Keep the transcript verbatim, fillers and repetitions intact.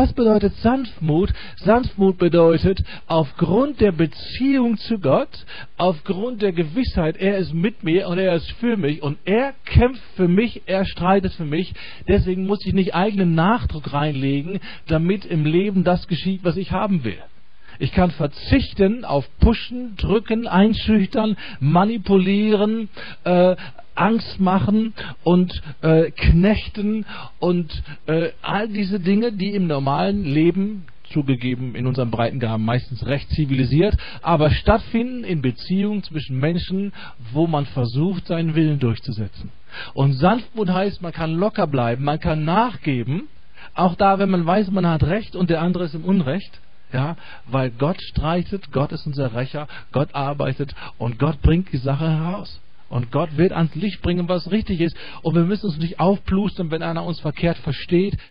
Was bedeutet Sanftmut? Sanftmut bedeutet, aufgrund der Beziehung zu Gott, aufgrund der Gewissheit, er ist mit mir und er ist für mich und er kämpft für mich, er streitet für mich, deswegen muss ich nicht eigenen Nachdruck reinlegen, damit im Leben das geschieht, was ich haben will. Ich kann verzichten auf Pushen, Drücken, Einschüchtern, Manipulieren, äh, Angst machen und äh, Knechten und äh, all diese Dinge, die im normalen Leben, zugegeben in unserem Breitengraden meistens recht zivilisiert, aber stattfinden in Beziehungen zwischen Menschen, wo man versucht, seinen Willen durchzusetzen. Und Sanftmut heißt, man kann locker bleiben, man kann nachgeben, auch da, wenn man weiß, man hat Recht und der andere ist im Unrecht. Ja, weil Gott streitet, Gott ist unser Rächer, Gott arbeitet und Gott bringt die Sache heraus. Und Gott wird ans Licht bringen, was richtig ist. Und wir müssen uns nicht aufplustern, wenn einer uns verkehrt versteht.